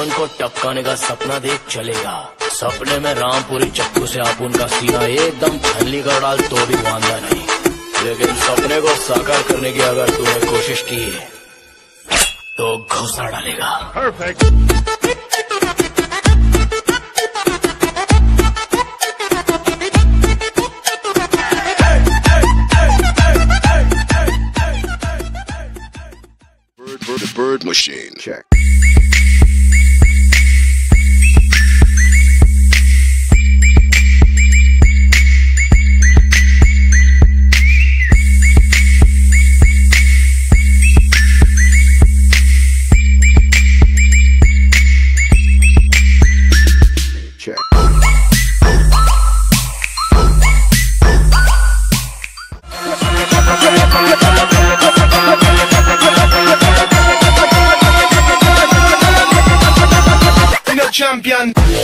अपन को टपकाने का सपना देख चलेगा। सपने में रामपुरी चक्कू से आप उनका सीना एकदम छलनी कर डाल तो भी वांदा नहीं, लेकिन सपने को साकार करने की अगर तूने कोशिश की तो घोंसला डालेगा। Perfect. Bird machine. Check. Check. Champion.